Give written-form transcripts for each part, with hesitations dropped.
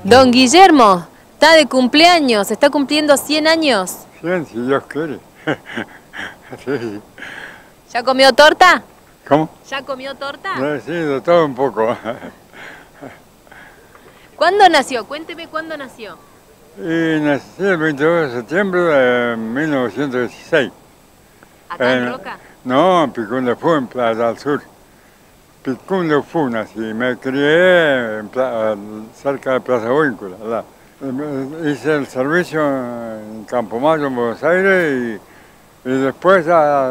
Don Guillermo, está de cumpleaños, está cumpliendo 100 años. 100, si Dios quiere. Sí. ¿Ya comió torta? ¿Cómo? ¿Ya comió torta? Sí, de todo un poco. ¿Cuándo nació? Cuénteme cuándo nació. Y nací el 22 de septiembre de 1916. ¿Acá en Roca? No, en Picún de Fu, en Playa del Sur. Picún de Fu nací. Me crié cerca de Plaza Huíncula. Hice el servicio en Campo Mayo, en Buenos Aires, y después ya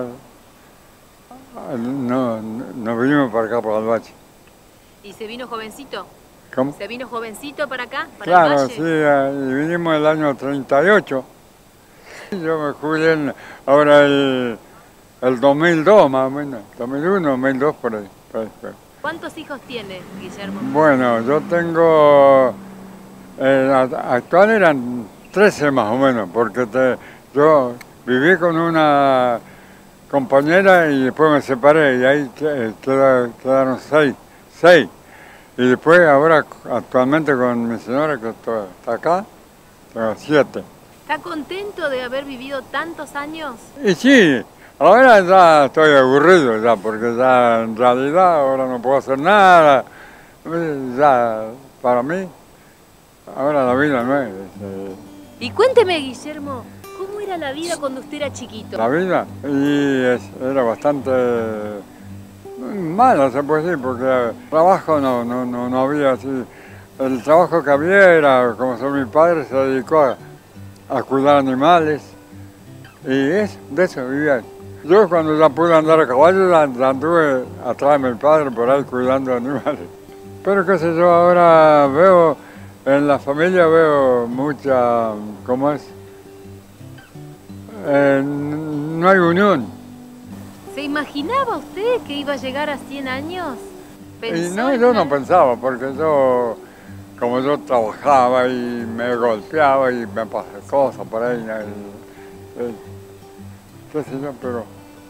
nos vinimos para acá, para el Valle. ¿Y se vino jovencito? ¿Cómo? ¿Se vino jovencito para acá, para Claro, el Valle? sí, y vinimos el año 38. Yo me jubilé ahora el 2002 más o menos, 2001, 2002 por ahí. ¿Cuántos hijos tiene, Guillermo? Bueno, yo tengo, actual eran 13 más o menos, porque yo viví con una compañera y después me separé y ahí quedaron 6. Y después ahora actualmente con mi señora que está acá, tengo 7. ¿Está contento de haber vivido tantos años? Y sí, ahora ya estoy aburrido ya, porque ya en realidad ahora no puedo hacer nada. Ya, para mí, ahora la vida no es. Y cuénteme, Guillermo, ¿cómo era la vida cuando usted era chiquito? La vida, era bastante mala, se puede decir, porque trabajo no había así. El trabajo que había era, como son mis padres, se dedicó a cuidar animales, y de eso vivía. Yo cuando ya pude andar a caballo, ya anduve atrás de mi padre por ahí cuidando animales. Pero qué sé yo, ahora veo, en la familia veo mucha, ¿cómo es? No hay unión. ¿Se imaginaba usted que iba a llegar a 100 años? Y no, yo no pensaba, porque como yo trabajaba y me golpeaba y me pasaban cosas por ahí, qué sé yo, pero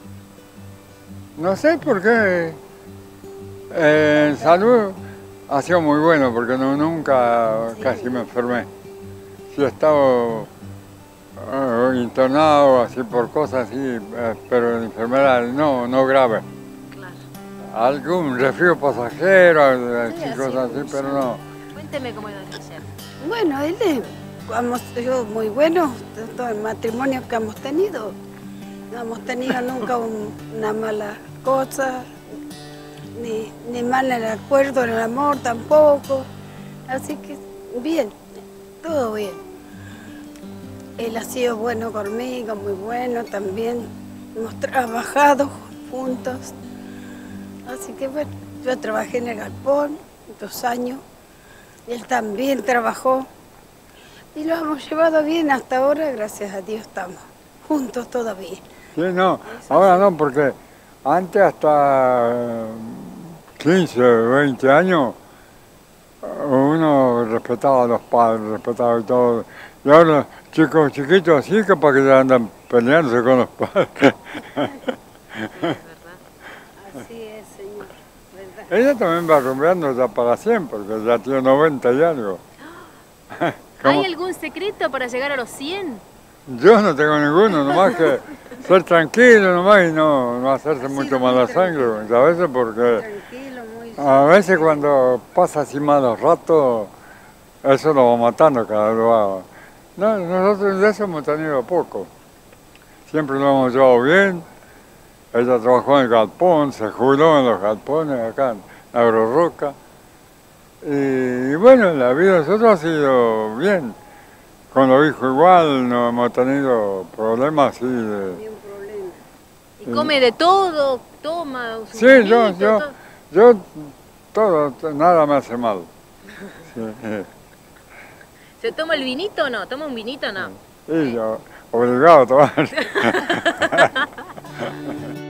no sé por qué. En salud ha sido muy bueno, porque nunca casi me enfermé. Sí he estado internado así por cosas así, pero enfermedades no graves. Claro. Algún resfrío pasajero, Sí, cosas así, pero no. Cuénteme cómo era Guillermo. Bueno, yo muy bueno, todo el matrimonio que hemos tenido. No hemos tenido nunca una mala cosa, ni mal en el acuerdo, en el amor tampoco. Así que bien, todo bien. Él ha sido bueno conmigo, muy bueno también. Hemos trabajado juntos. Así que bueno, yo trabajé en el galpón 2 años. Él también trabajó. Y lo hemos llevado bien hasta ahora, gracias a Dios estamos juntos todavía. Sí, no, ahora no, porque antes hasta 15, 20 años uno respetaba a los padres, respetaba y todo. Y ahora chicos chiquitos así capaz que ya andan peleándose con los padres. Así es, señor, ¿verdad? Ella también va rumbeando ya para siempre, porque ya tiene 90 y algo. ¿Hay algún secreto para llegar a los 100? Yo no tengo ninguno, nomás que ser tranquilo nomás y no hacerse mucho mala sangre, a veces porque Tranquilo, muy a veces cuando pasa así malos ratos, eso lo va matando cada vez va. No, nosotros de eso hemos tenido poco. Siempre lo hemos llevado bien. Ella trabajó en el galpón, se jubiló en los galpones acá en Agroroca. Y bueno, la vida de nosotros ha sido bien. Con los hijos igual no hemos tenido problemas así de... Ni un problema. ¿Y come de todo? ¿Toma su Sí, vinito, todo? yo todo, nada me hace mal. Sí. ¿Se toma el vinito o no? ¿Toma un vinito o no? Sí, yo obligado a tomar.